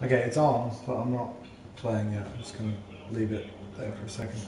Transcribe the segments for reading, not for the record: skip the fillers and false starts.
Okay, it's on, but I'm not playing yet. I'm just going to leave it there for a second.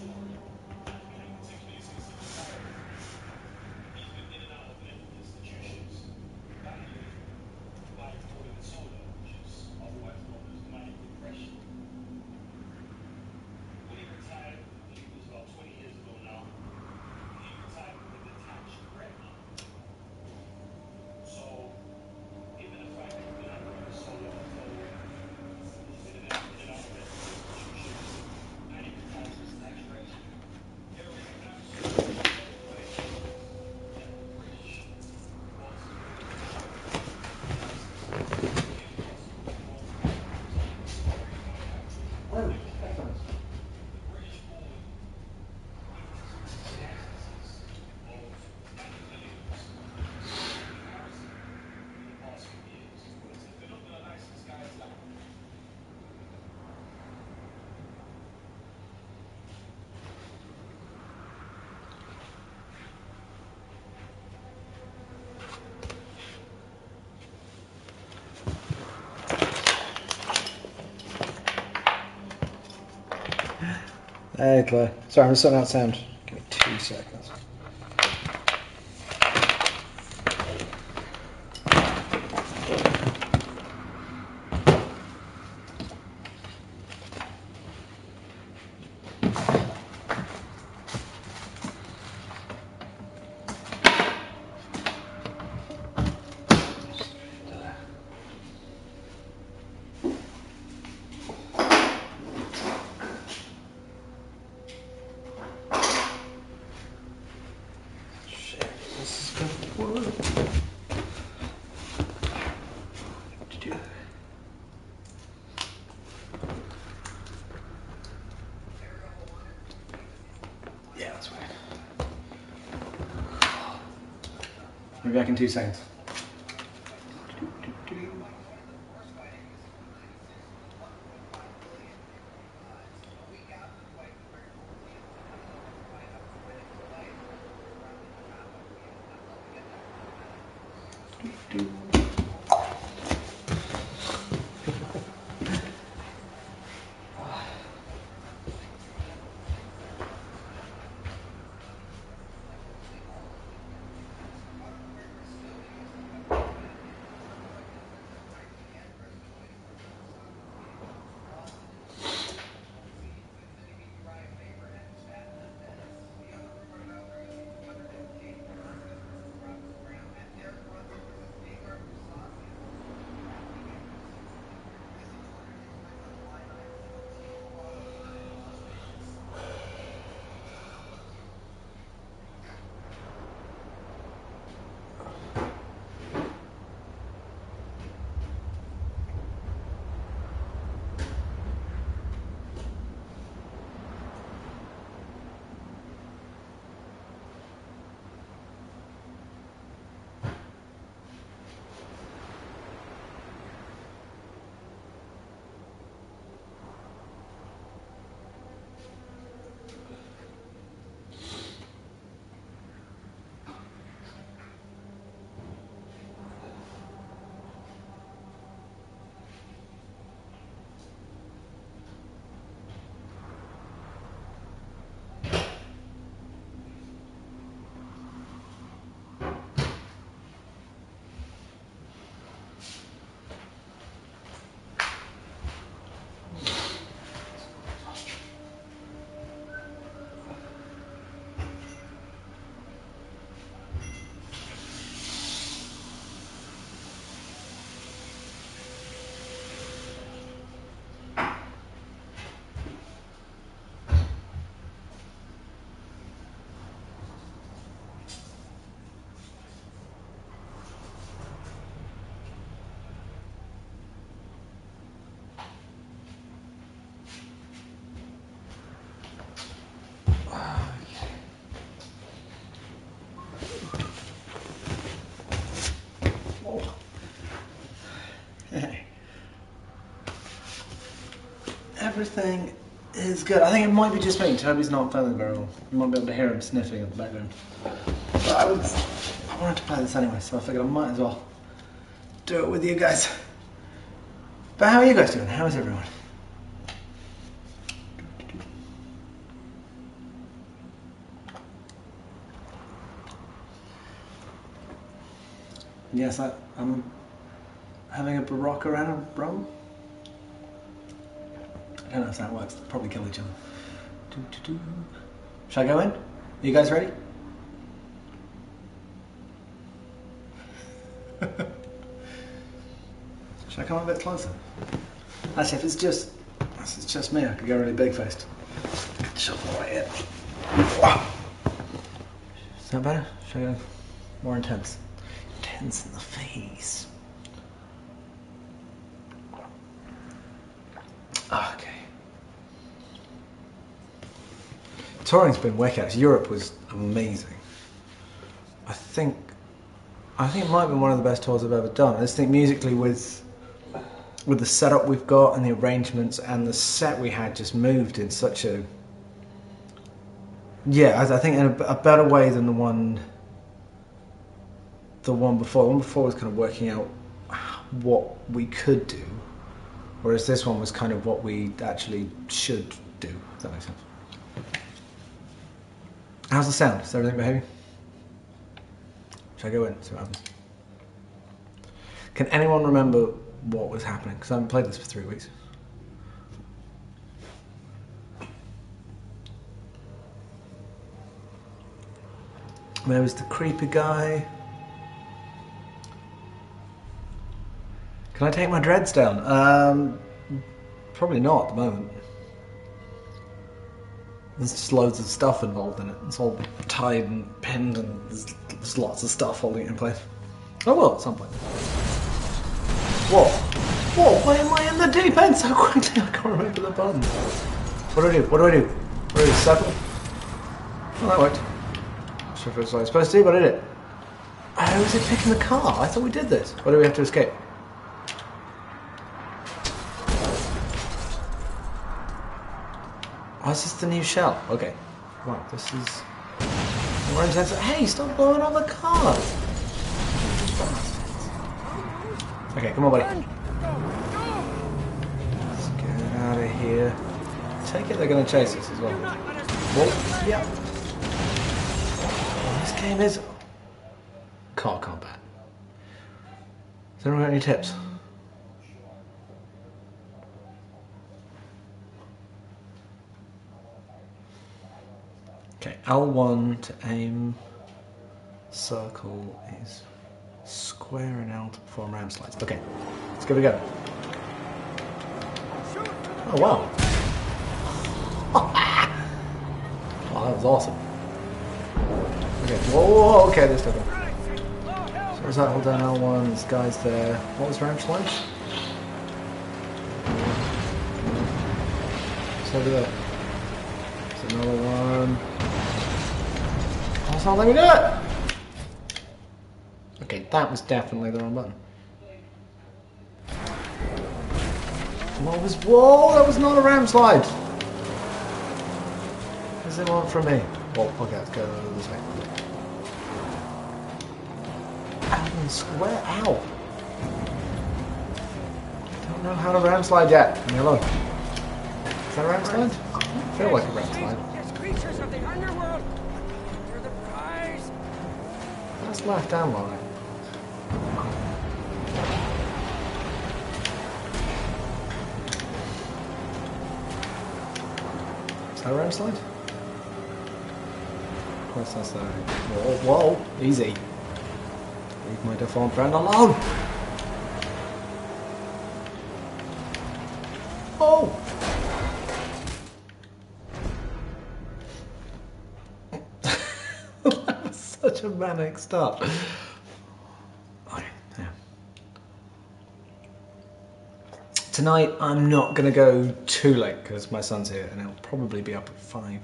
Hey Claire. Sorry, I'm just sorting out sound. Give me 2 seconds. Yeah, that's right. I'll be back in 2 seconds. Everything is good. I think it might be just me. Toby's not feeling very well. You might be able to hear him sniffing in the background. But I wanted to play this anyway, so I figured I might as well do it with you guys. But how are you guys doing? How is everyone? Yes, I'm having a Barocca and a rum. I don't know if that works. They'll probably kill each other. Shall I go in? Are you guys ready? Should I come a bit closer? Actually, if it's just me, I could go really big faced. Shove it right here. Is that better? Should I go more intense? Intense in the face. Okay. Touring's been wicked. Europe was amazing. I think it might be one of the best tours I've ever done. I just think musically with the setup we've got and the arrangements and the set we had just moved in such a... Yeah, I think in a better way than the one before. The one before was kind of working out what we could do, whereas this one was kind of what we actually should do, if that makes sense. How's the sound? Is everything behaving? Should I go in? See what happens. Can anyone remember what was happening? Because I haven't played this for 3 weeks. There was the creepy guy. Can I take my dreads down? Probably not at the moment. There's just loads of stuff involved in it. It's all tied and pinned and there's lots of stuff holding it in place. Oh well, at some point. Whoa! Whoa, why am I in the deep end so quickly? I can't remember the buttons. What do I do? What do I do? What do I do? Circle? Oh, that worked. Not sure if it's what I was supposed to do, but I did it. Oh, is it picking the car? I thought we did this. What do we have to escape? Oh, is this the new shell? Okay. Right, this is... More intense. Hey, stop blowing on the car! Okay, come on, buddy. Let's get out of here. Take it they're going to chase us as well. Whoa, yeah. Oh, this game is... car combat. Has anyone got any tips? Okay, L1 to aim, circle is square and L to perform ram slides. Okay, let's give it a go. Oh wow. Oh, that was awesome. Okay, whoa, okay, this took him. So is that hold down L1, this guy's there. What was ram slides? It's over there. There's another one. That's not letting me do it! Okay, that was definitely the wrong button. What was... Whoa, that was not a ram slide! What does it want from me? Oh, okay, let's go this way. Ow, square, ow! Don't know how to ram slide yet. Leave me alone. Is that a ram slide? I feel like a ram slide. Creatures of the underworld. That's left down line. Is that a ram slide? Of course that's a... Whoa, whoa, easy. Leave my deformed friend alone! Oh! Such a manic start. Okay, yeah. Tonight I'm not going to go too late because my son's here and he'll probably be up at 5.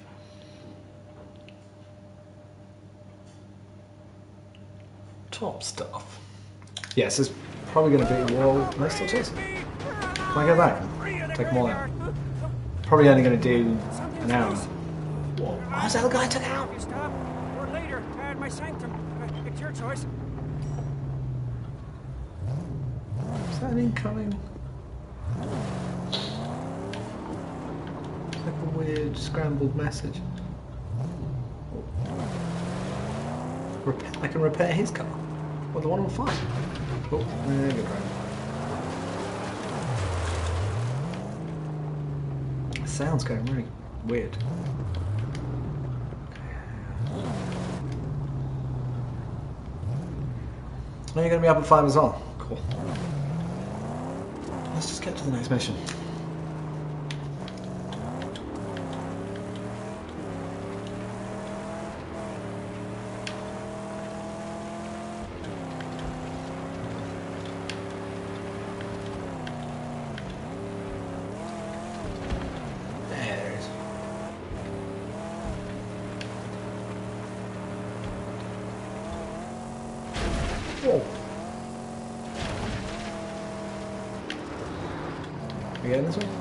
Top stuff. Yes, there's probably going to be... Whoa, am I still chasing? Can I go back? Take more out. Probably only going to do an hour. Whoa, oh, is that the guy I took out? Later, at my sanctum. It's your choice. Is that an incoming? weird scrambled message. I can repair his car. Well, the one on fire. Oh, there you go. Sound's going really weird. Are you going to be up at 5 as well? Cool. Let's just get to the next mission. There it is. Whoa. We getting this one?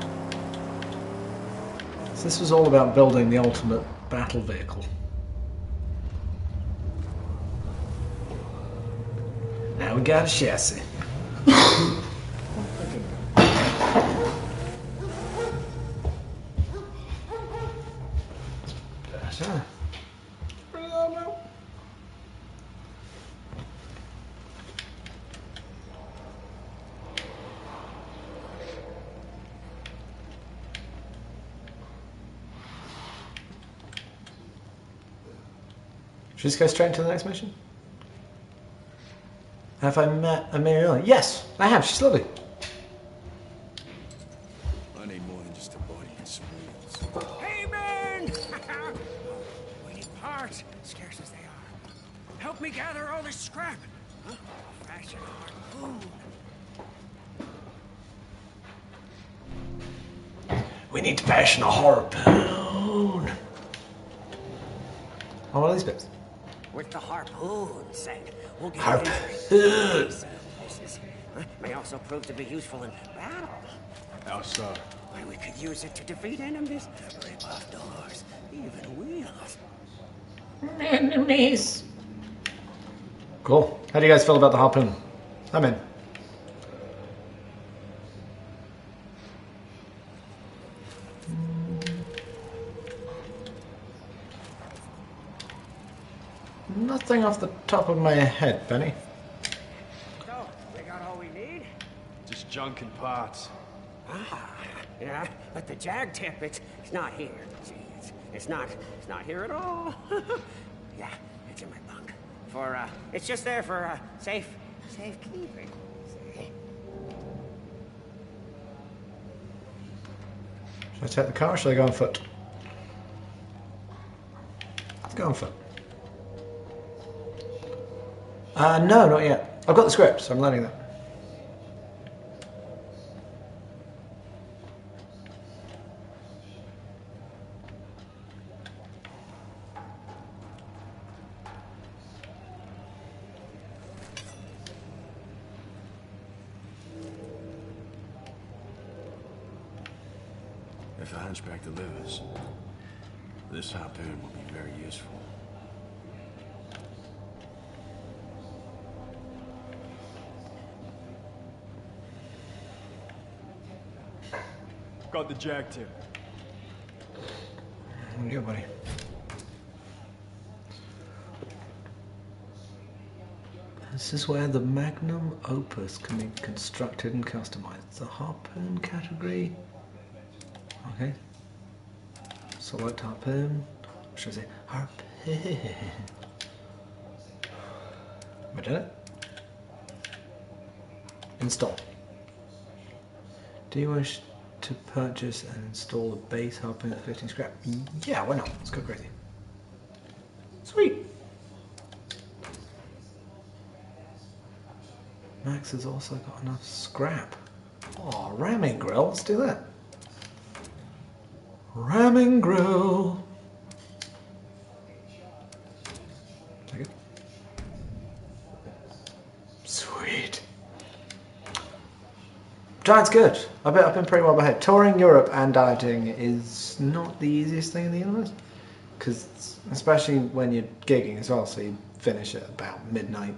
So this was all about building the ultimate battle vehicle. Now we got a chassis. Should we just go straight into the next mission? Have I met Amelia? Yes, I have. She's lovely. I need more than just a body and smooths. Hey, man! We need parts, scarce as they are. Help me gather all this scrap. Huh? Fashion harpoon. We need to fashion a harpoon. Oh, what are these bits? With the harpoon set, we'll get Harpoon. This may also prove to be useful in battle. How so? Why, we could use it to defeat enemies, rip off doors, even wheels. Enemies. Cool. How do you guys feel about the harpoon? I'm in. Nothing off the top of my head, Benny. So, we got all we need? Just junk and parts. Ah, yeah, but the jag tip, it's not here. See, it's not here at all. Yeah, it's in my bunk. It's just there for, safekeeping. See? Should I take the car or should I go on foot? Let's go on foot. No, not yet. I've got the script, so I'm learning that. If the hunchback delivers, this harpoon will be very useful. Got the jag tip. Yeah, buddy. This is where the magnum opus can be constructed and customized. The harpoon category. Okay. Select harpoon. Should I say harpoon? Have I done it? Install. Do you wish to purchase and install a base harpoon at 15 scrap? Yeah, why not? Let's go crazy. Sweet. Max has also got enough scrap. Oh, ramming grill. Let's do that. Ramming grill. Take it. Sweet. Giant's good. I've been pretty well behaved. Touring Europe and dieting is not the easiest thing in the universe. Because, especially when you're gigging as well, so you finish at about midnight.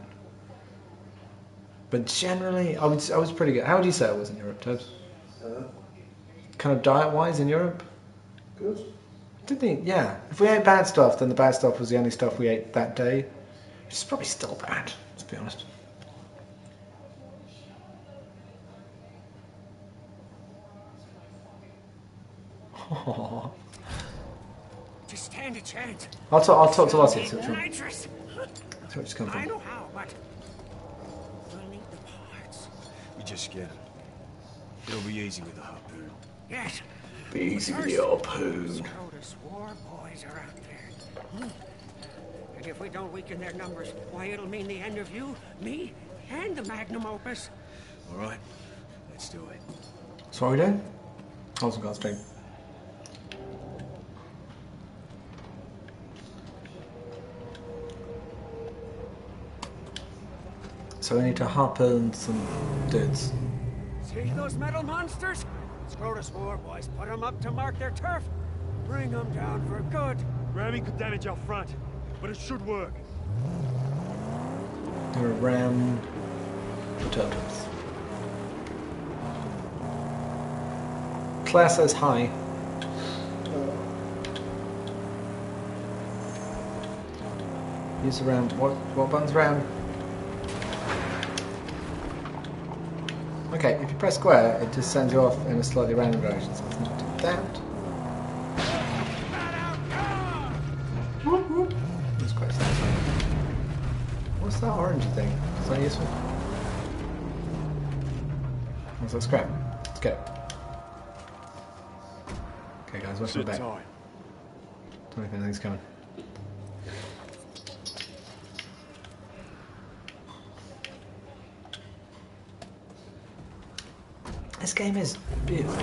But generally, I was pretty good. How would you say I was in Europe, Ted? Kind of diet-wise in Europe? Good. Didn't he? Yeah. If we ate bad stuff, then the bad stuff was the only stuff we ate that day. Which is probably still bad, let's be honest. Oh. Just stand a chance. I'll talk to Lottie. Nitrous. That's where it's come I from. know how, but we'll need the parts. You just get him. It'll be easy with the harpoon. Yes. Be easy with your harpoon. Scrotus war boys are out there. And if we don't weaken their numbers, why, it'll mean the end of you, me, and the magnum opus. All right, let's do it. So what are we doing? Also got straight. So we need to harpoon some dudes. See those metal monsters? Scrotus war boys put them up to mark their turf. Bring them down for good. Ramming could damage our front, but it should work. Gonna ram the totems. Claire says hi. Use the round. What button's round? Okay, if you press square, it just sends you off in a slightly random direction. So let's not do that. That's quite satisfying. What's that orangey thing? Is that useful? What's that scrap? Let's get it. Okay guys, welcome Sit back. tight. Don't know if anything's coming. This game is beautiful.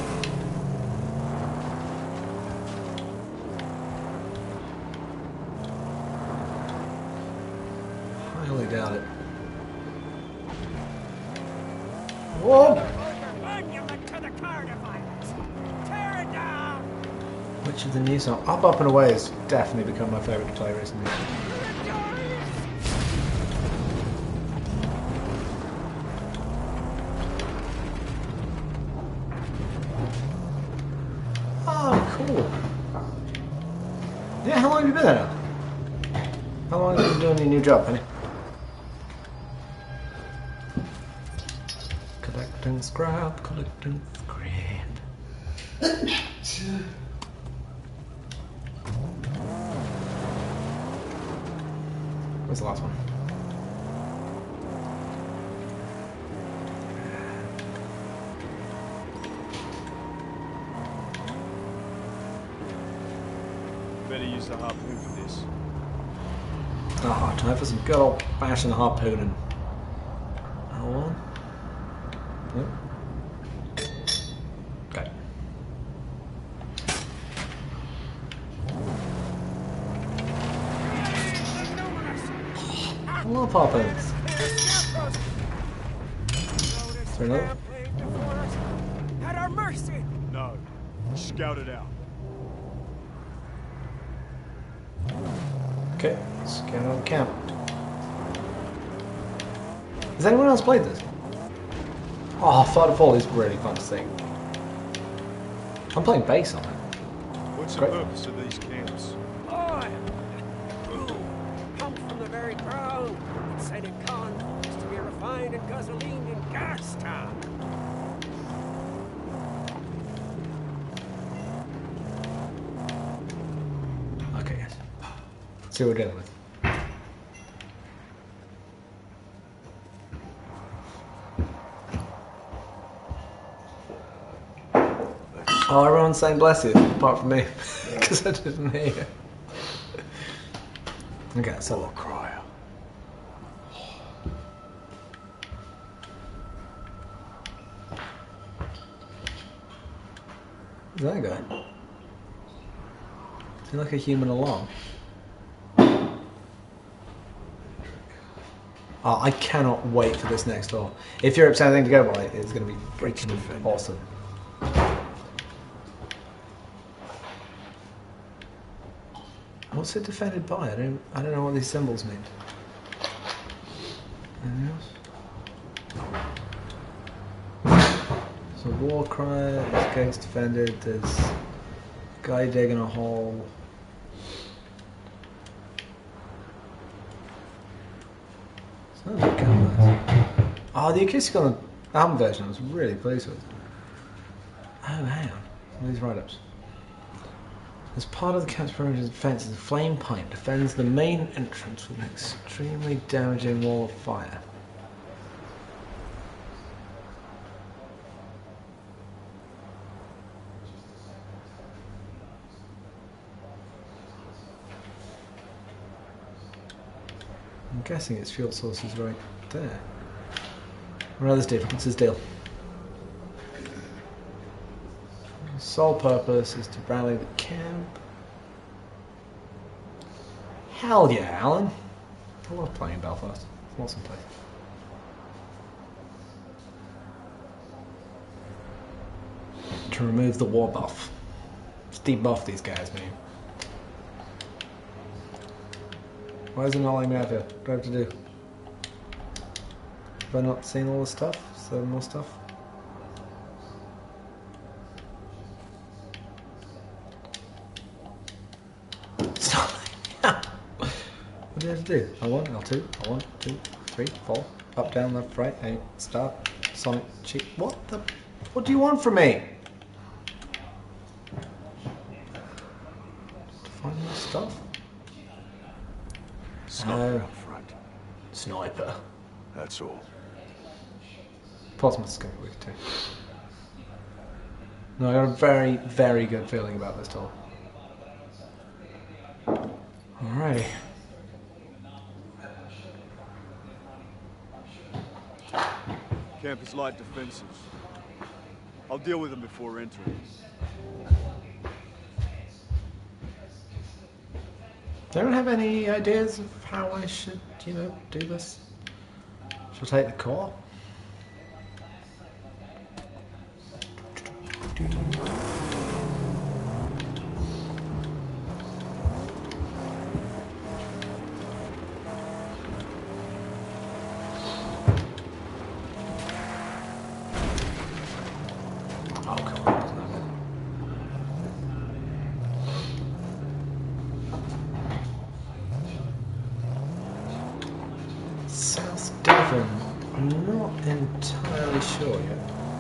I highly doubt it. Whoa! Monument to the carnivores. Tear it down. Which of the new songs? Up and Away has definitely become my favourite to play recently. Oh, cool. Yeah, how long have you been there now? How long have you been doing your new job, honey? Collecting scrap, collecting scrap. Where's the last one? Better use the harpoon for this. Oh, time for some good old fashioned harpooning. Hold on. Yep. Okay. I love harpoons. Is there another? At our mercy. No. Scout it out. Okay, let's get on camp. Has anyone else played this? Oh, Flight of Fall is really fun to sing. I'm playing bass on it. What's Great. the purpose of these camps? Oil. Come from the very ground. It's said in Con is to be refined in gasoline in gas town. Okay, guys. Let's see what we're dealing with. Oh, everyone's saying bless you, apart from me, because I didn't hear you. Okay, so look. Crier. Who's that guy? Is he like a human alarm? Oh, I cannot wait for this next door. If Europe's anything to go by, it's going to be freaking awesome. What's it defended by? I don't know what these symbols mean. Anything else? So war cry, this gate's defended, there's Guy digging a hole. It's not a gun, though. Oh, the acoustic on the album version I was really pleased with. Oh, hang on. These write-ups. As part of the camp's perimeter defense, the flame pipe defends the main entrance with an extremely damaging wall of fire. I'm guessing its fuel source is right there. What does this do? What's his deal? His sole purpose is to rally the camp. Hell yeah, Alan. I love playing Belfast. It's an awesome place. To remove the war buff. Let's debuff these guys, man. Why isn't it all letting me out here? What do I have to do? Have I not seen all the stuff? Is there more stuff? Stop. What do you have to do? L1, L2, L1, 2, 3, 4. Up, down, left, right, A, start, Sonic, cheat. What the? What do you want from me? To find more stuff? Sniper up front. Sniper. That's all. Portsmouth is going to be weak too. No, I got a very, very good feeling about this tour. Alrighty. Camp is light defenses. I'll deal with them before entering. Do anyone have any ideas of how I should, do this? Should I take the core? Oh, come on. South Devon. I'm not entirely sure yet.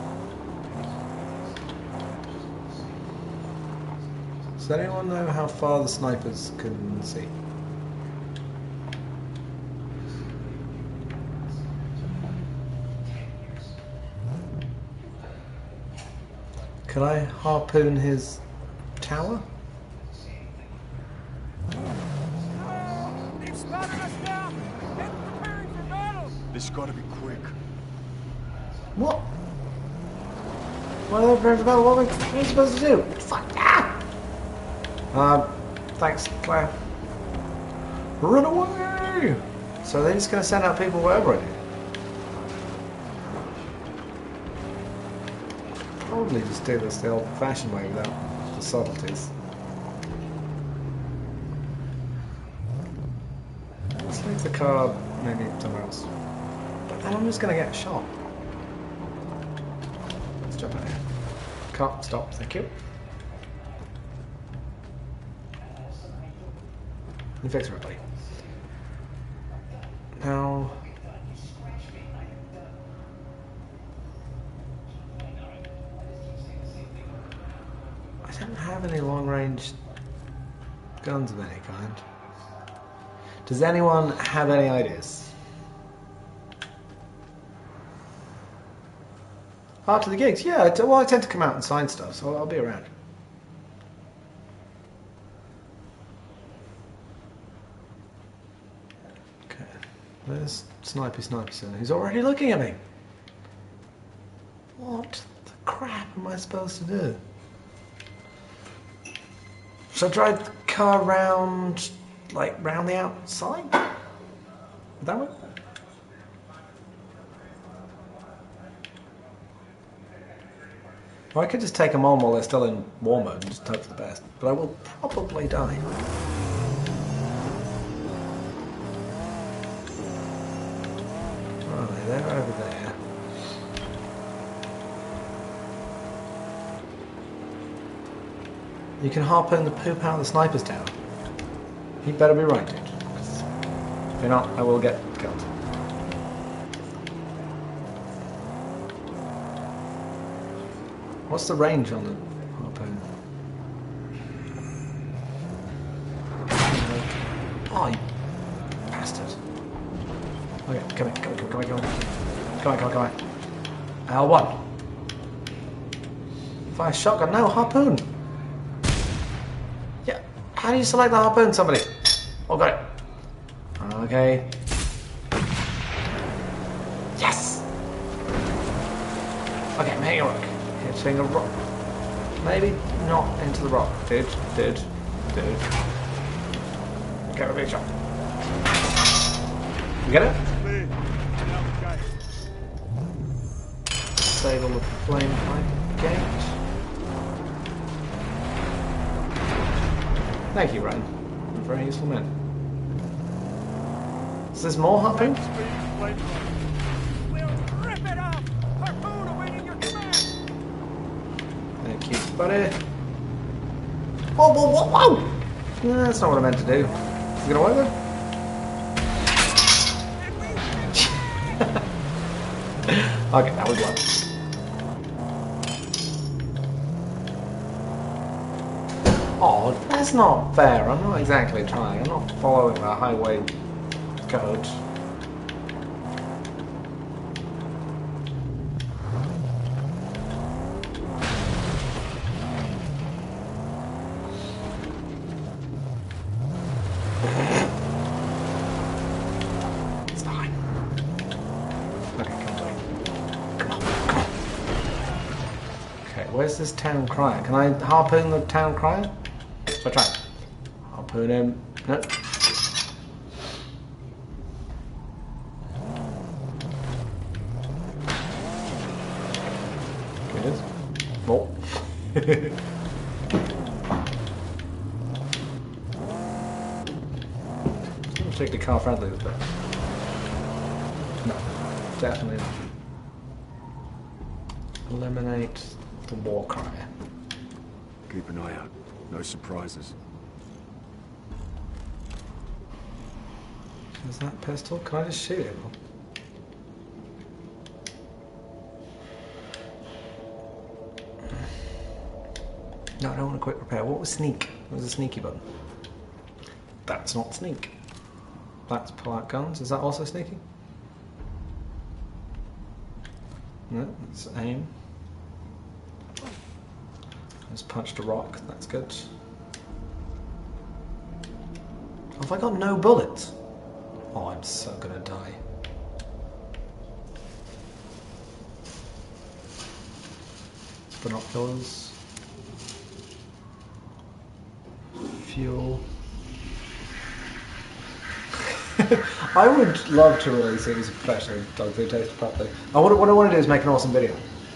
Does anyone know how far the snipers can see? Can I harpoon his tower? They've spotted us now. Get preparing for battle. This gotta be quick. What? What are they preparing for battle? What am I supposed to do? Fuck! Ah! Thanks, Claire. Run away! So they're just going to send out people wherever I do? Probably just do this the old-fashioned way without the subtleties. Let's leave the car maybe somewhere else. But then I'm just going to get shot. Let's jump out here. Can't stop, thank you. You fix it, buddy. Now... I don't have any long-range guns of any kind. Does anyone have any ideas? After the gigs? Yeah, well, I tend to come out and sign stuff, so I'll be around. Okay, there's Snipey Son. He's already looking at me. What the crap am I supposed to do? Should I drive the car round, round the outside? Would that work? Or I could just take them on while they're still in war mode and just hope for the best. But I will probably die. Oh, they're over there. You can harpoon the poop out of the sniper's tower. You better be right, dude. 'Cause if you're not, I will get killed. What's the range on the harpoon? Oh, you bastard. Okay, come here, come on. Come on. L1. Fire shotgun, no, harpoon. Yeah, how do you select the harpoon, somebody? Oh, got it. Okay. Yes! Okay, I'm hitting a rock. Hitting a rock. Maybe not into the rock. Dude. Okay, a big shot. You get it? Disable the flame pipe gate. Thank you, Ryan. You're a very useful man. Is there more harpoon? We'll rip it off! Harpoon awaiting your command! Thank you, buddy. Whoa! No, that's not what I meant to do. Is it gonna work then? Okay, that was one. Oh, that's not fair. I'm not exactly trying. I'm not following the highway code. It's fine. Okay, come on. Okay, where's this town crier? Can I harpoon the town crier? So try. Harpoon him. No. Good. Oh. Particularly car friendly, but no, definitely not. Eliminate the war crier. Keep an eye out. No surprises. Is that pistol? Can I just shoot it? No, I don't want a quick repair. What was sneak? What was the sneaky button? That's not sneak. That's pull out guns. Is that also sneaky? No, it's aim. Just punched a rock. That's good. Have I got no bullets? Oh, I'm so gonna die. Binoculars. Fuel. I would love to release it as a professional dog food taste properly. What I want to do is make an awesome video.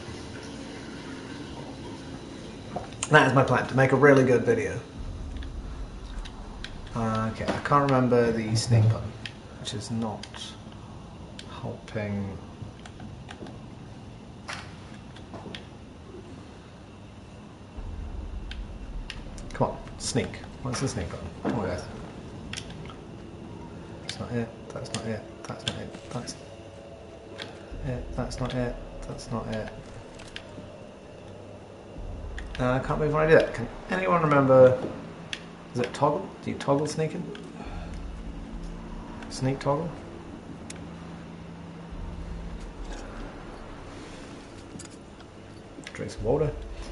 That is my plan, to make a really good video. Okay, I can't remember the sneak button, which is not helping. Come on, sneak. What's the sneak button? Come on, guys. That's not it. That's not it. That's not it. That's it. That's not it. That's not it. I can't believe when I do that. Can anyone remember? Is it toggle? Do you toggle sneaking? Sneak toggle? Drink some water.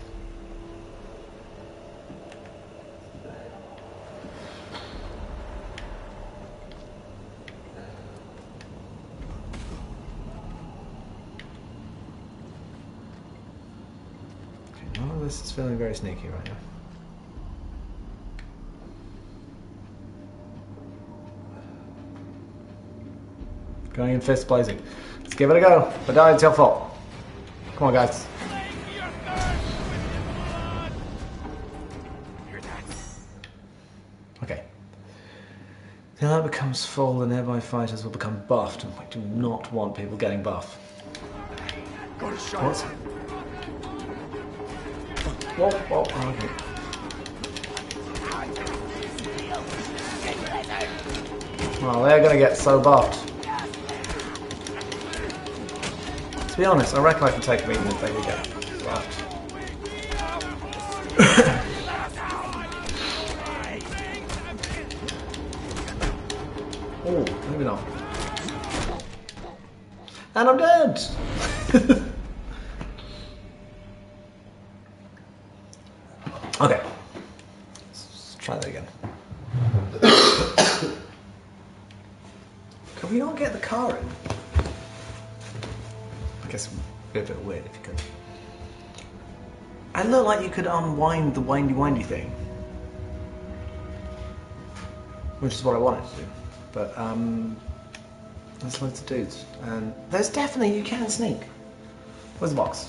None of this is feeling very sneaky right now. Going in fist blazing. Let's give it a go. If I die, it's your fault. Come on, guys. Okay. The alert becomes full, the nearby fighters will become buffed, and we do not want people getting buff. What? Whoa, okay. Oh, they're gonna get so buffed. To be honest, I reckon I can take them even if they would get buffed. Oh, maybe not. And I'm dead! Okay. Let's try that again. Can we not get the car in? I guess it would be a bit weird if you could. It looked like you could unwind the windy thing. Which is what I wanted to do. But, there's loads of dudes. And there's definitely, you can sneak. Where's the box?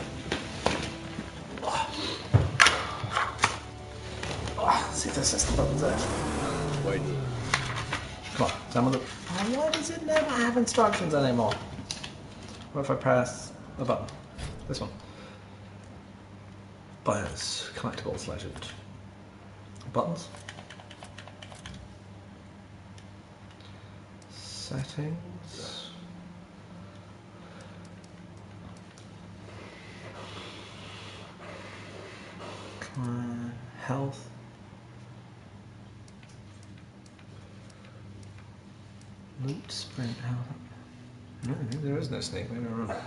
Let's see if this is the buttons there. Wait. Come on, some of the... Oh, why does it never have instructions anymore? What if I press a button? This one. Bios, collectibles, legend. Buttons. Settings. Health. Loot, sprint, health. No, there is no snake, maybe I'm wrong.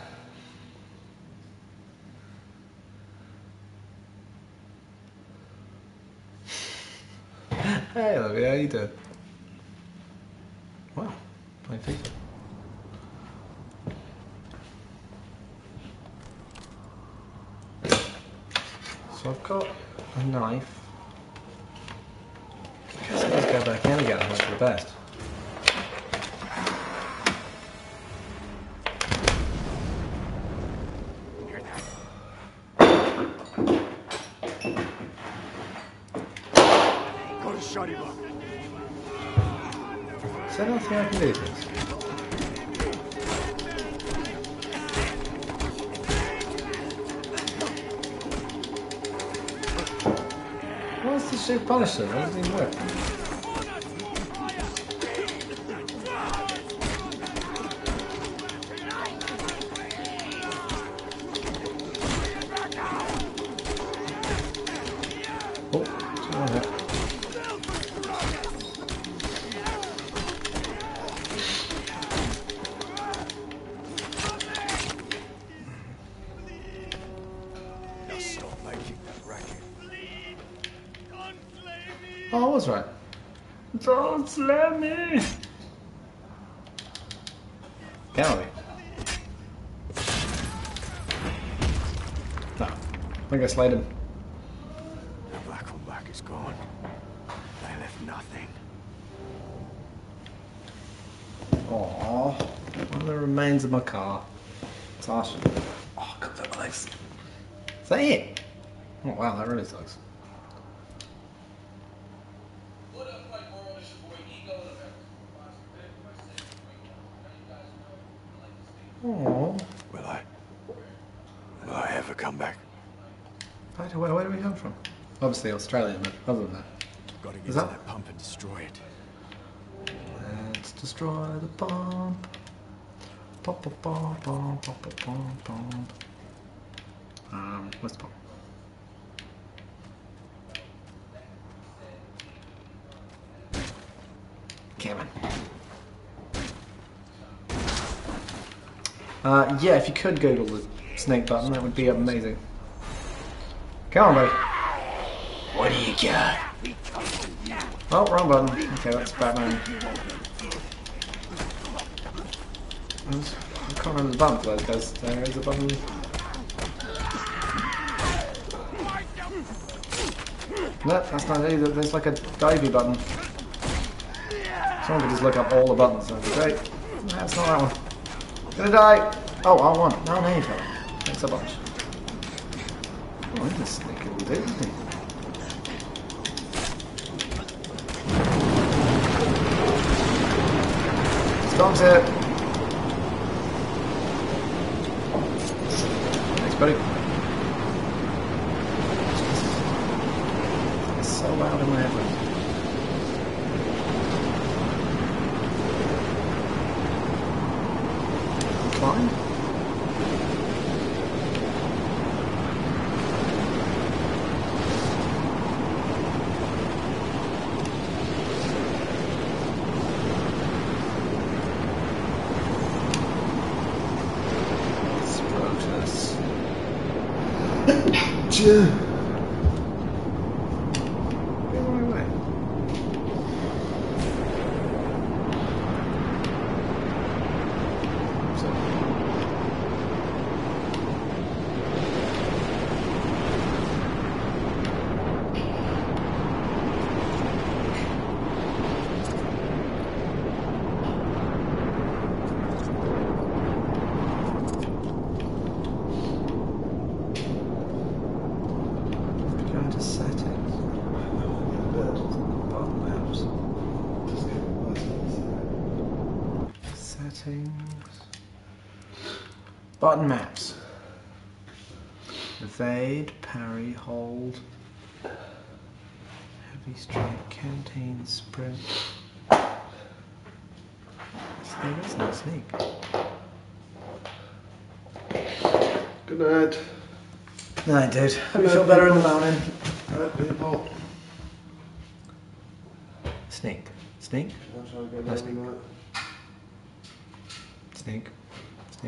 Hey, Olivia, how you doing? Wow, playing FIFA. So I've got a knife. I guess I need to go back in again and hope for the best. Is there nothing I can do this? What's the shoot punish them? That doesn't even work. Oh, someone hit. Oh, I was right. Don't slam me! Can we? No. I think I slayed him. The black on black is gone. I left nothing. Aww. One of the remains of my car. It's awesome. Oh, God, that legs. Is that it? Oh, wow, that really sucks. Aww. Will I ever come back? Where do we come from? Obviously Australia, but other than that. Gotta get to that pump and destroy it. Let's destroy the pump. Pump, pump, pump, pump, pump, pump, pump. Where's the pump? Come on. Yeah, if you could Google the snake button, that would be amazing. Come on, buddy. What do you got? Oh, wrong button. Okay, that's Batman. I can't remember the button for those guys. There is a button. No, that's not it either. There's like a divey button. Someone could just look up all the buttons. That'd be great. That's not that one. Gonna die! Oh, R1. No, no, you fell. Thanks a bunch. Oh, he's a sneaky little dude, isn't he? Storm's here. Thanks, buddy. It's so loud in my headphones. Button maps. Evade, parry, hold. Heavy strike, canteen, sprint. There is no sneak. Good night. Night, dude. Hope you feel better in the morning. Night, people. Sneak. Sneak? No sneak. Sneak. Sneak.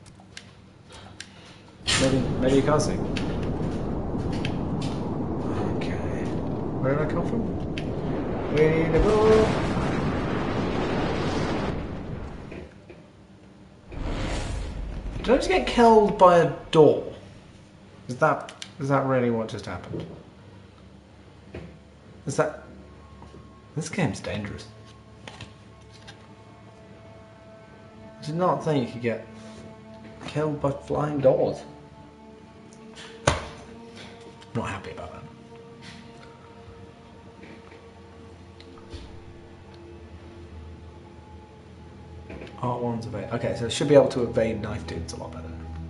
Maybe you can't sneak. Okay. Where did I come from? We need to go. Did I just get killed by a door? Is that really what just happened? Is that... This game's dangerous. I did not think you could get killed by flying doors. Not happy about that. R1's evade. Okay, so I should be able to evade knife dudes a lot better.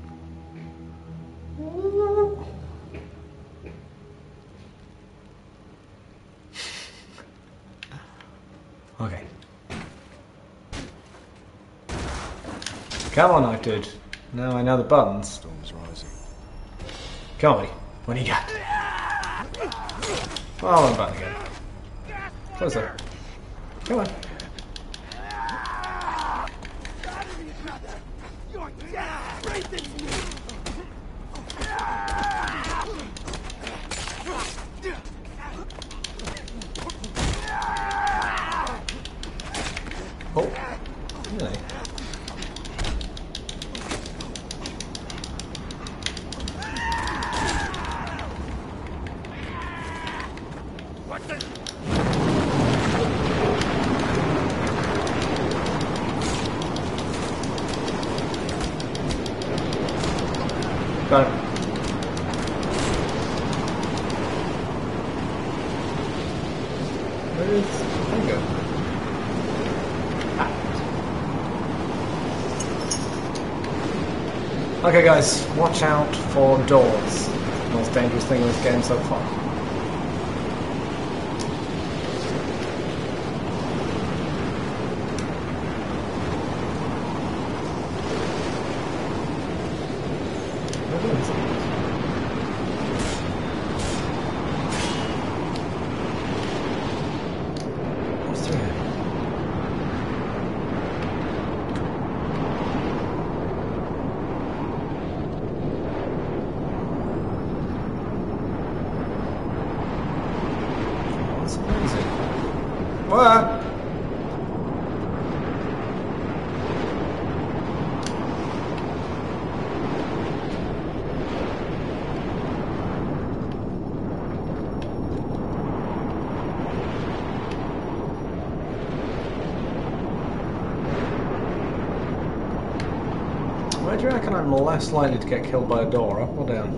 Okay. Come on, knife dude. Now I know the buttons. Storm's rising. Come on, what do you got? Oh, I'm button again. Closer. Come on. Oh, really? Got it. Where is Tango? Okay guys, watch out for doors. The most dangerous thing in this game so far. What's through here? That's amazing. What? Where do you reckon I'm less likely to get killed by a door, up or down?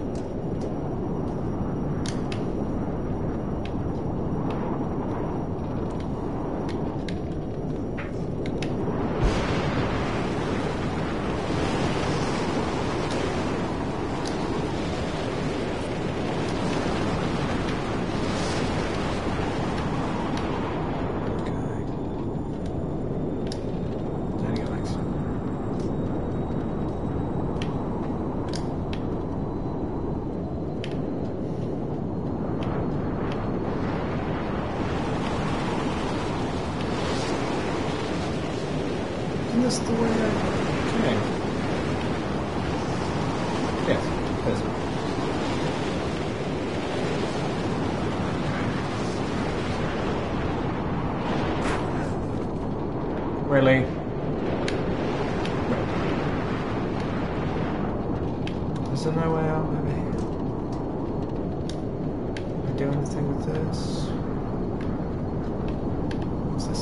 There you go, Alex. Isn't this the way I came? Yes, it is. Really? Is there no way out, maybe? Can I do anything with this? What's this?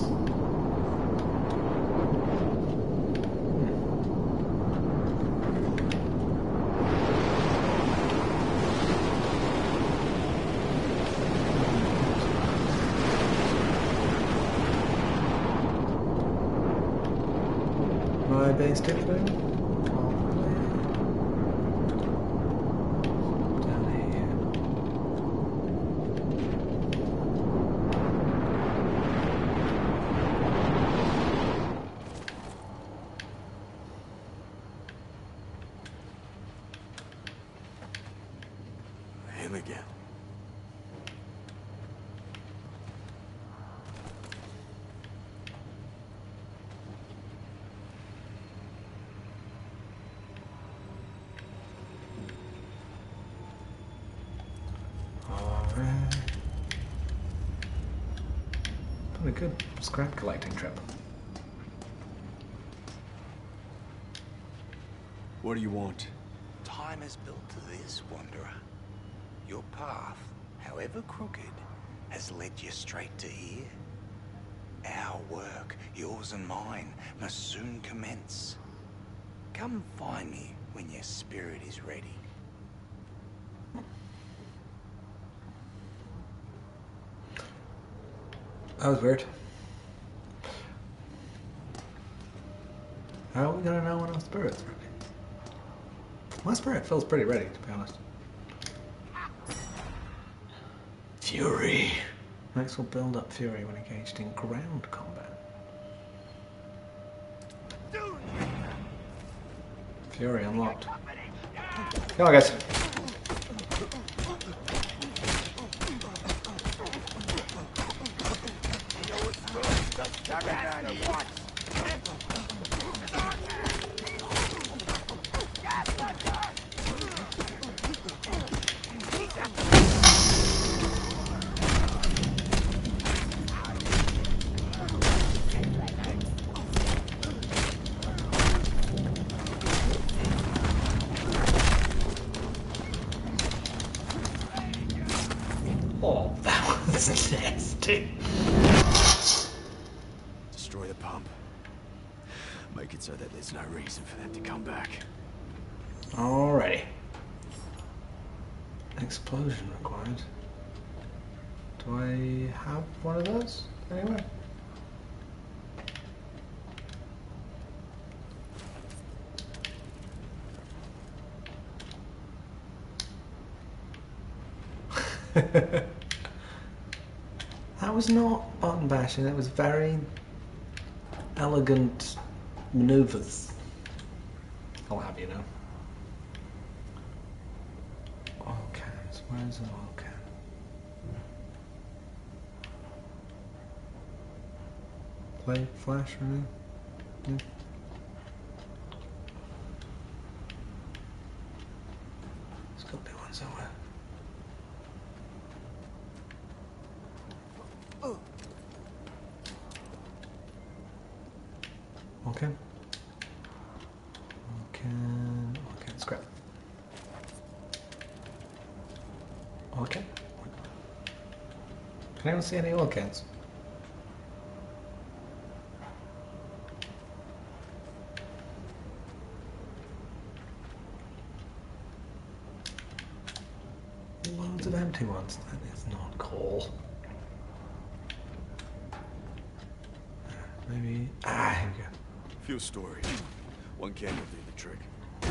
My base different? Probably. Down here. Him again. Alright. Probably good scrap collecting trip. What do you want? Time has built to this, Wanderer. Your path, however crooked, has led you straight to here. Our work, yours and mine, must soon commence. Come find me when your spirit is ready. That was weird. How are we gonna know when our spirit's ready? My spirit feels pretty ready, to be honest. Fury. Max will build up fury when engaged in ground combat. Fury unlocked. Come on, guys. Oh, that was nasty. Destroy the pump. Make it so that there's no reason for them to come back. Alrighty. Explosion required. Do I have one of those anyway? That was not button bashing, that was very elegant maneuvers. I'll have you know. Oil cans, where's an oil can? Play flash or anything? Yeah. There's got to be one somewhere. Okay. Okay, scrap. Okay. Can anyone see any oil cans? Loads of empty ones. That is not cool. Maybe. Ah, here we go. Few stories. One can will do the trick.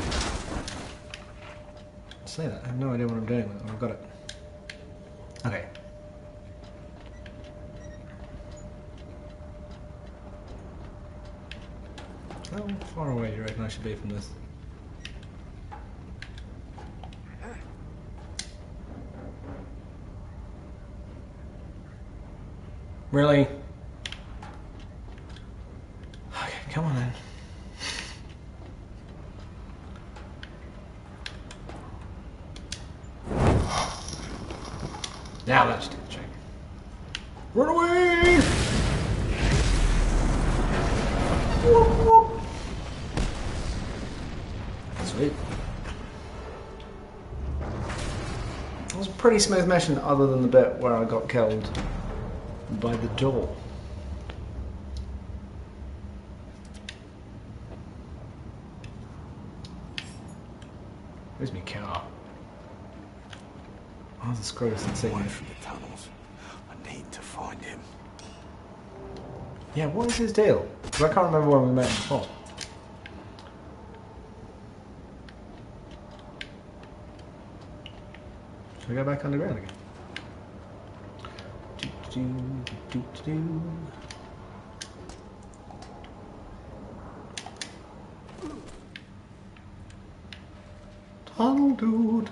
Say that. I have no idea what I'm doing with it. I've got it. Okay. How far away do you reckon I should be from this? Really? Okay, come on then. Now let's do the check. Run away! Whoop, whoop. Sweet. It was a pretty smooth mission other than the bit where I got killed by the door. Where's my car? Oh, the screws and see. Away from the tunnels. I need to find him. Yeah, what is his deal? Because I can't remember when we met him before. Should we go back underground again? Do-do-do-do-do-do. Tunnel dude.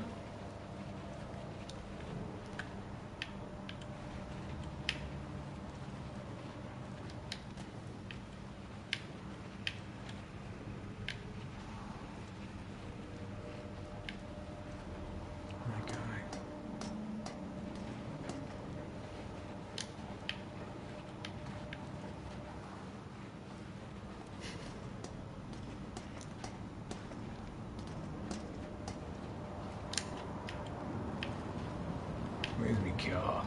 Where's my car?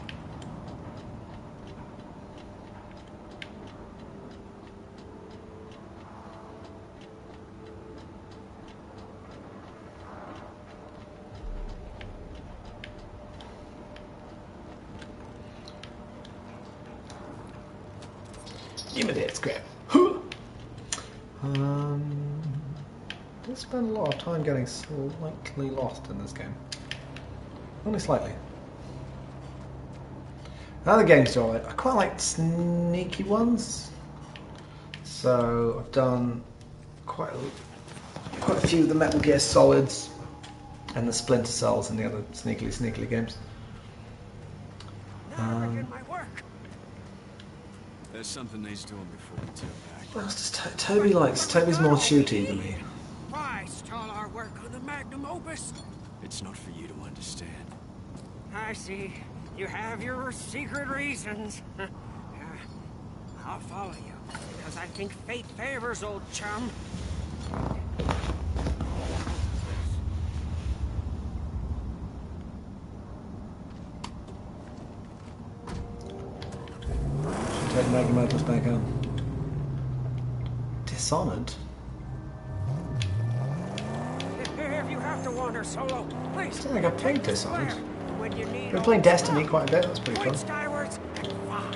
Give me that scrap. Did spend a lot of time getting slightly lost in this game. Only slightly. Other games I quite like sneaky ones. So I've done quite a few of the Metal Gear Solids and the Splinter Cells and the other sneakily games. Now begin my work. There's something needs doing before we turn back. Well, it's just Toby's more shooty than me. Why stall our work on the magnum opus? It's not for you to understand. I see. You have your secret reasons. I'll follow you, because I think fate favors old chum. Should take magnum opus back home. Dishonored? If you have to wander solo, please. I don't think I played Dishonored. When you need We're playing Destiny quite a bit, that's pretty fun. point skywards and fly.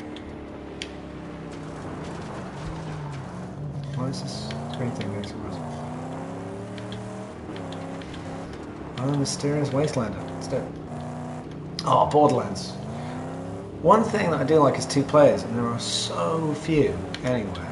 Why is this green thing going somewhere else? Oh, Mysterious Wastelander. Let's do it. Oh, Borderlands. One thing that I do like is 2 players, and there are so few anywhere.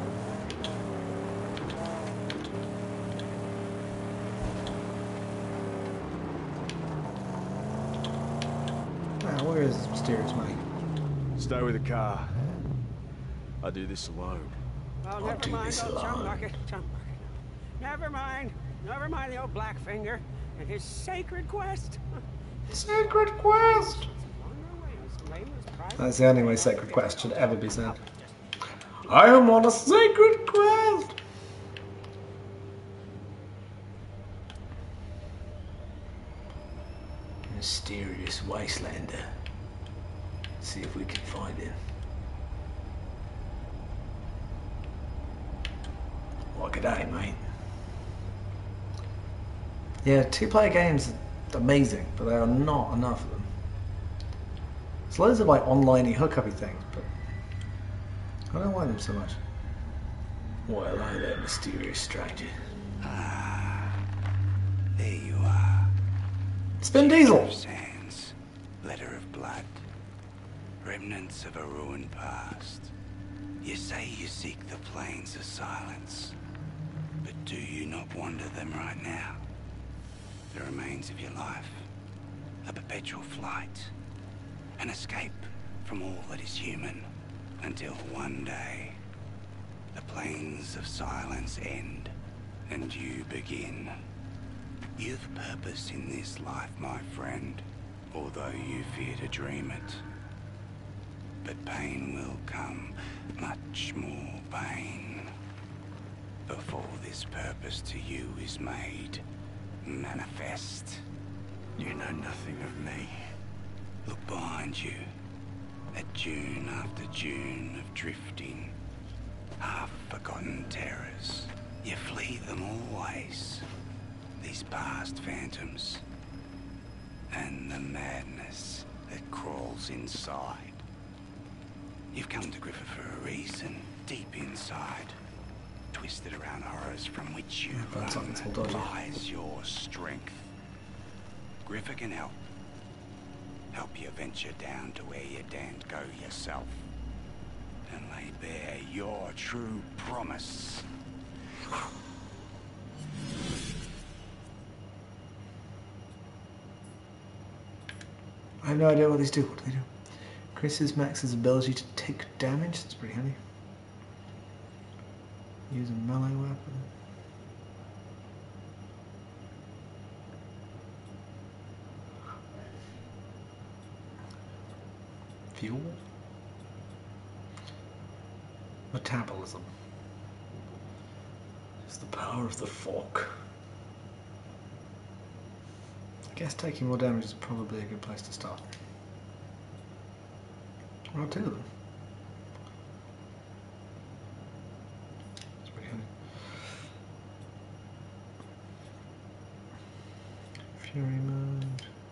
Now, where is this mysterious mate? Stay with the car. I do this alone. Well, I'll never do mind, this old alone. chum bucket. Never mind the old Blackfinger and his sacred quest. Sacred Quest! That's the only way Sacred Quest should ever be said. I am on a sacred quest! Mysterious Wastelander. See if we can find him. Well, g'day, mate. Yeah, 2-player games are amazing, but there are not enough of them. There's loads of like online-y hookup-y things, but I don't like them so much. Well, hello there, mysterious stranger. There you are. Spin Diesel! Of sands, letter of blood, remnants of a ruined past. You say you seek the plains of silence, but do you not wander them right now? The remains of your life, a perpetual flight, an escape from all that is human, until one day, the plains of silence end, and you begin. You've purpose in this life, my friend, although you fear to dream it. But pain will come, much more pain. before this purpose to you is made manifest. You know nothing of me. Look behind you, at June after June of drifting, half-forgotten terrors. You flee them always, these past phantoms, and the madness that crawls inside. You've come to Griffith for a reason, deep inside, twisted around horrors from which you run lies your strength. Griffith can help. Help you venture down to where you daren't go yourself, and lay bare your true promise. I have no idea what these do. What do they do? Increases Max's ability to take damage. That's pretty handy. Use a melee weapon. Fuel. Metabolism. It's the power of the fork. I guess taking more damage is probably a good place to start. Well, two of them. That's pretty handy. Fury mode.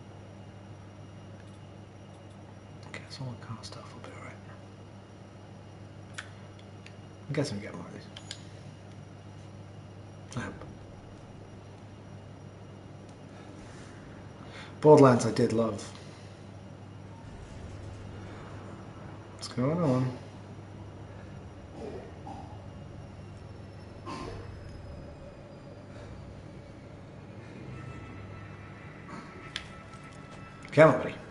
I guess all the car stuff will be alright. I'm guessing we get more of these. I hope. Borderlands I did love. What's going on? Come on, buddy.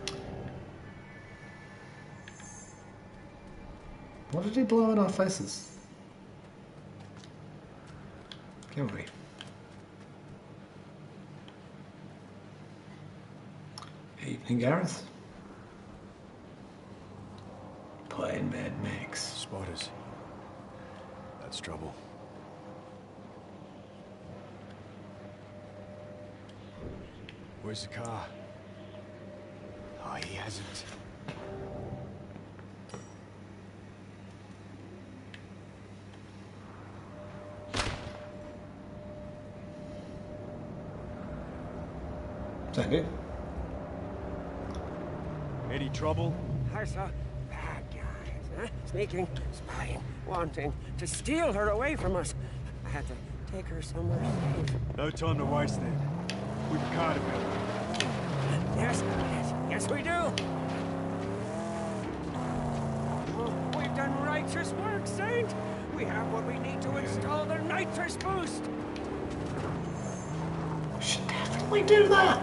What did he blow in our faces? Come on, buddy. Evening, Gareth. Playing Mad Max. Spotters. That's trouble. Where's the car? Oh, he hasn't. Is that it? Any trouble? I saw bad guys, huh? Sneaking, spying, wanting to steal her away from us. I had to take her somewhere safe. No time to waste then. We've a car to build. Yes, we do. Oh, we've done righteous work, Saint. We have what we need to install the nitrous boost. We should definitely do that.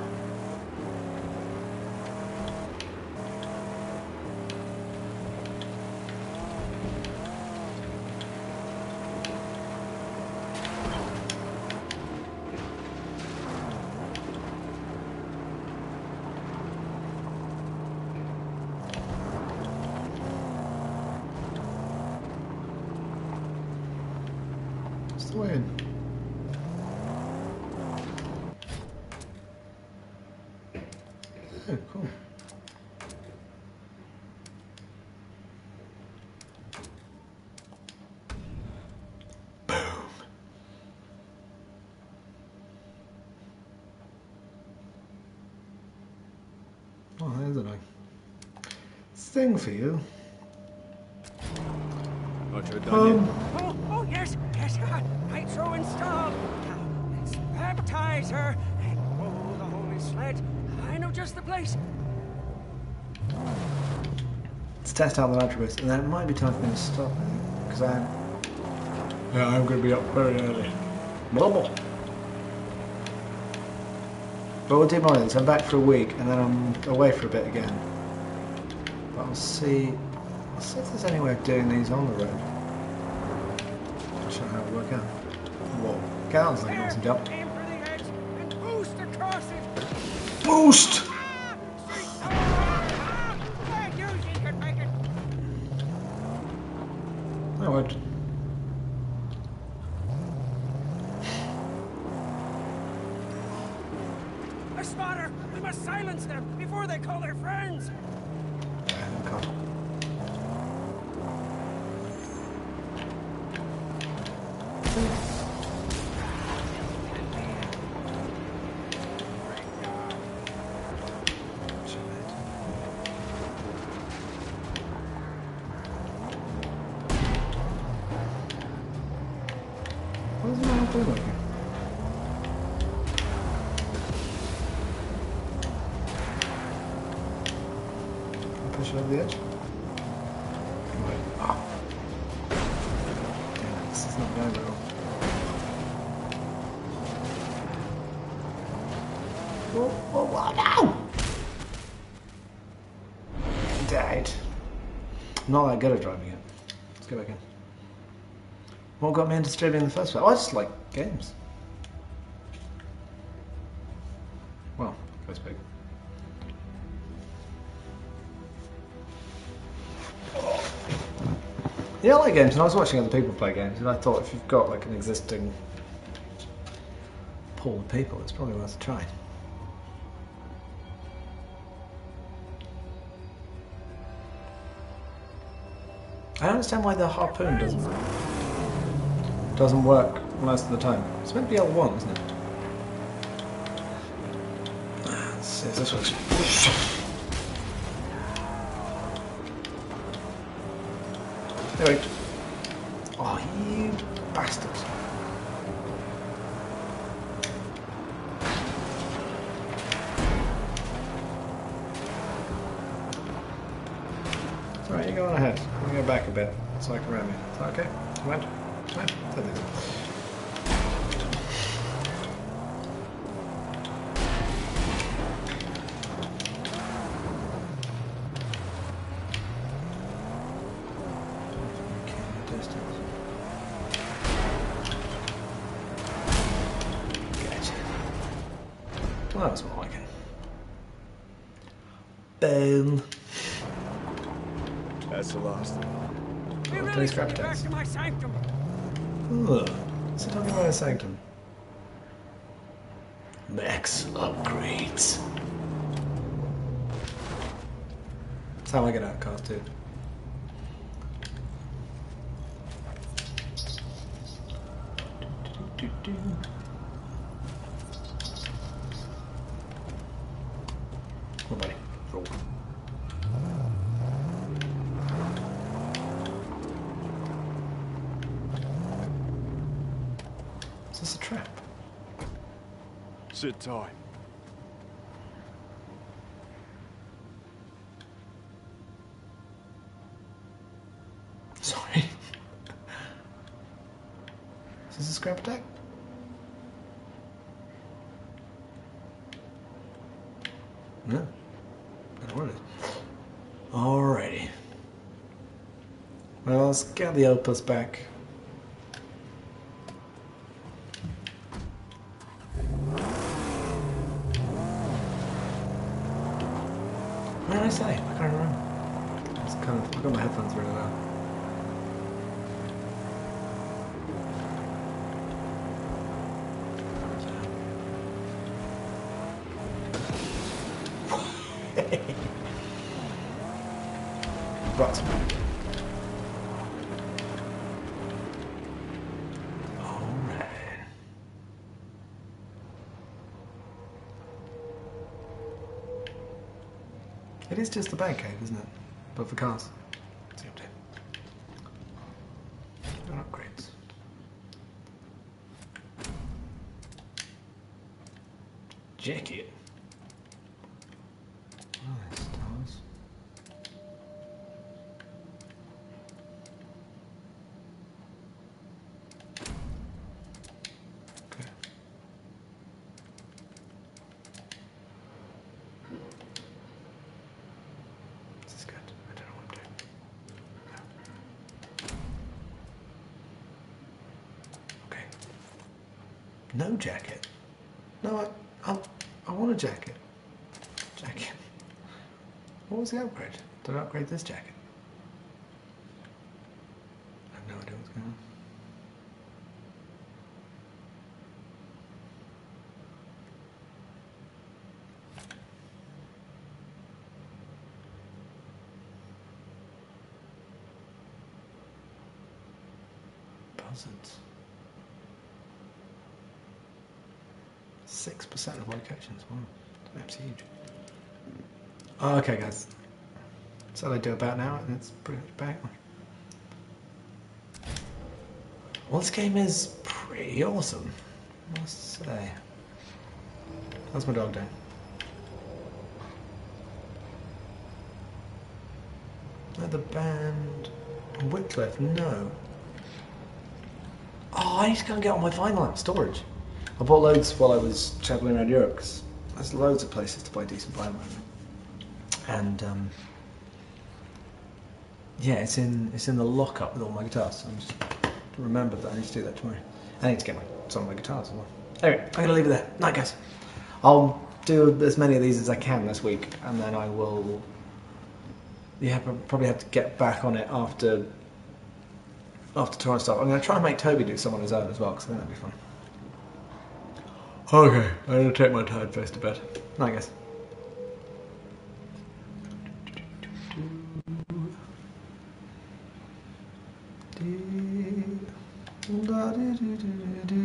Win. Oh, cool. Boom. Oh, there's a nice thing for you. Nitro done yet? Oh, yes. Nitro installed. Now, let's baptize her and roll the holy sled. I know just the place. Let's test out the nitro boost, and then it might be time for me to stop, I think, because I'm going to be up very early. Blah. But we'll do more of this. I'm back for a week, and then I'm away for a bit again. But I'll see if there's any way of doing these on the road. I'll show you how it work out. Whoa. Get on, like awesome jump. Aim for the edge and boost across it. Boost! That worked. before they call their friends. Okay. What is the man doing here? Push it over the edge. Right. Ah. Damn it, this is not going very well. Whoa, whoa, whoa, no! Died. Not that good at driving it. Let's go back in. What got me into streaming in the first place? I just like games. Well, goes big. Yeah, I like games, and I was watching other people play games, and I thought if you've got like an existing pool of people, it's probably worth a try. I don't understand why the harpoon doesn't work most of the time. It's meant to be L1, isn't it? Let's see if this works. There we go. Oh, you bastards. It's alright, you go on ahead. I'm going to go back a bit so I can ram you. Is that okay? Come on. Come on. Take this. Well, that was more like it. Boom. That's the last of it. We Oh, really thanks, should be back Captain. to my sanctum. Ugh. Sit talking about a sanctum. Max upgrades. That's how I get out of cars too. Come on, buddy. Roll. Is this a trap? Sit tight. Sorry. Is this a scrap attack? No. I don't want it. Alrighty. Well, let's get the opus back. What did I say? I can't remember. It's kind of, I've got my headphones really loud. Right. Alright. It is just the bank cave, isn't it? But for cars. It's empty. No upgrades. Jacket. Nice stars. Okay. This is good. I don't know what I'm doing. No. Okay. No jacket. No, I want a jacket. Jacket. What was the upgrade? Did I upgrade this jacket? I have no idea what's going on. hazards. 6% of locations. Wow, that's huge. Oh, okay, guys. So they do about now, and it's pretty much back. Well, this game is pretty awesome, I must say. How's my dog doing? Oh, the band. Wycliffe, no. Oh, I need to go and get all my vinyl out of storage. I bought loads while I was travelling around Europe, because there's loads of places to buy decent vinyl. And, yeah, it's in the lockup with all my guitars. So I'm just remember that I need to do that tomorrow. I need to get some of my guitars as well. Anyway, I'm going to leave it there. Night, guys. I'll do as many of these as I can this week, and then I will... Yeah, probably have to get back on it after tour and stuff. I'm going to try and make Toby do some on his own as well, because I think that'd be fun. Okay, I'm going to take my tired face to bed. Night, guys. Do